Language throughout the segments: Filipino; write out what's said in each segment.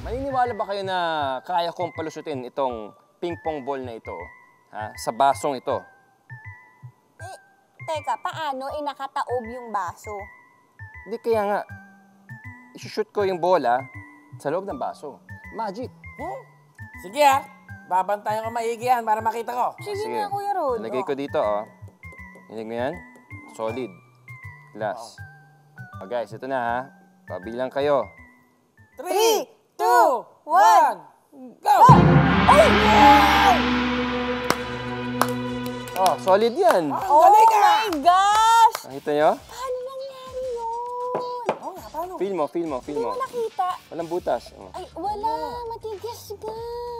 Maniniwala ba kayo na kaya kong palusutin itong ping-pong ball na ito, ha? Sa basong ito? Eh, teka, paano nakataob yung baso? Hindi, kaya nga, isushoot ko yung bola sa loob ng baso. Magic. Sige ha, babantayan ko maigi yan para makita ko. Sige nga, Kuya Rod. Lagay ko dito, oh. Hinig mo yan? Solid. Glass. Oh, guys, ito na ha. Pabilang kayo. 3, 2, 1, go! Oh, solid yan. Oh my gosh! Nakita nyo? Paano nangyari yun? Oo nga, paano? Feel mo, feel mo, feel Hindi mo. mo nakita. Walang butas. Oh. Ay, wala. Matigas nga.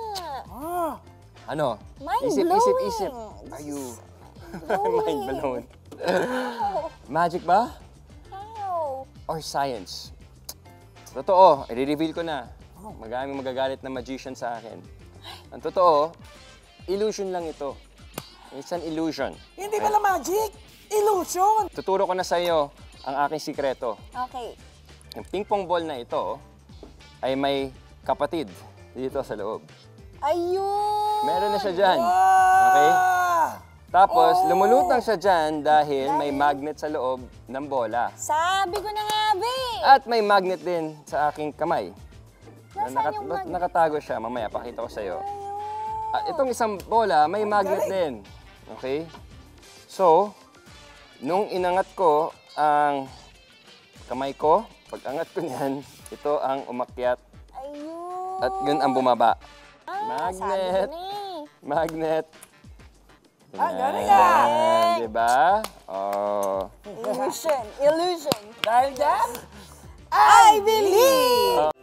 Ano? Mind-blowing. Isip. Ayu. Blowing. Mind blown. Magic ba? How? Or science? Totoo, i-reveal ko na. Maraming magagalit na magician sa akin. Ang totoo, illusion lang ito. It's an illusion. Hindi pala magic! Illusion! Tuturo ko na sa iyo ang aking sikreto. Okay. Yung ping-pong ball na ito ay may kapatid dito sa loob. Ayun! Meron na siya dyan. Okay? Tapos, lumulutang siya dyan dahil may magnet sa loob ng bola. Sabi ko na nga, be! At may magnet din sa aking kamay. Nasaan yung magnet? Nakatago siya. Mamaya, pakita ko sa iyo. At itong isang bola, may magnet din. Okay? So, nung inangat ko ang kamay ko, pag-angat ko niyan, ito ang umakyat. Ayun! At yun ang bumaba. Sabi ko Magnet. na eh. Magnet. Galing yan! Diba? Oh. Illusion. Illusion. Dahil dyan, I believe!